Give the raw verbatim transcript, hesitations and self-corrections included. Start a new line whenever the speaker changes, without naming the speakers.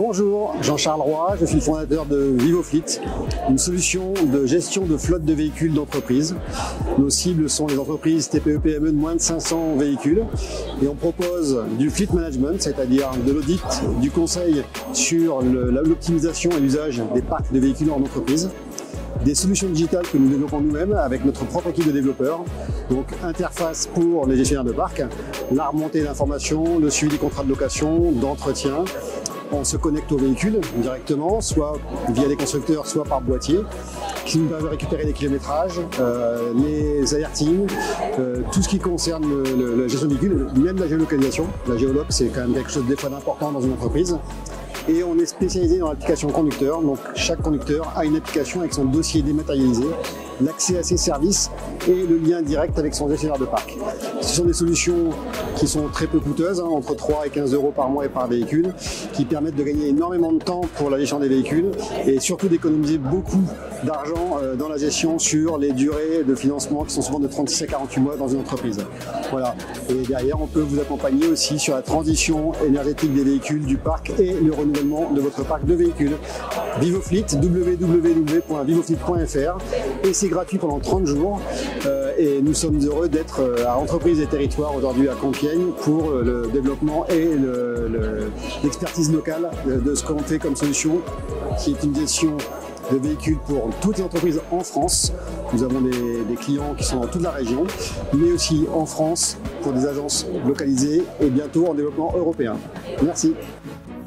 Bonjour, Jean-Charles Roy, je suis le fondateur de VivoFleet, une solution de gestion de flotte de véhicules d'entreprise. Nos cibles sont les entreprises T P E P M E de moins de cinq cents véhicules et on propose du fleet management, c'est-à-dire de l'audit, du conseil sur l'optimisation et l'usage des parcs de véhicules en entreprise. Des solutions digitales que nous développons nous-mêmes avec notre propre équipe de développeurs. Donc interface pour les gestionnaires de parc, la remontée d'informations, le suivi des contrats de location, d'entretien. On se connecte au véhicule directement, soit via des constructeurs, soit par boîtier, qui nous permet de récupérer les kilométrages, euh, les alertings, euh, tout ce qui concerne le, le, la gestion du véhicule, même la géolocalisation. La géoloc, c'est quand même quelque chose des fois d'important dans une entreprise. Et on est spécialisé dans l'application conducteur, donc chaque conducteur a une application avec son dossier dématérialisé, l'accès à ses services et le lien direct avec son gestionnaire de parc. Ce sont des solutions qui sont très peu coûteuses, hein, entre trois et quinze euros par mois et par véhicule, qui permettent de gagner énormément de temps pour la gestion des véhicules et surtout d'économiser beaucoup d'argent euh, dans la gestion sur les durées de financement qui sont souvent de trente-six à quarante-huit mois dans une entreprise. Voilà. Et derrière, on peut vous accompagner aussi sur la transition énergétique des véhicules, du parc et le renouvellement de votre parc de véhicules. VivoFleet, w w w point vivofleet point f r, et c'est gratuit pendant trente jours. Euh, et nous sommes heureux d'être à Entreprises et Territoires aujourd'hui à Compiègne pour le développement et l'expertise locale de ce qu'on fait comme solution, qui est une gestion de véhicules pour toutes les entreprises en France. Nous avons des, des clients qui sont dans toute la région, mais aussi en France pour des agences localisées et bientôt en développement européen. Merci.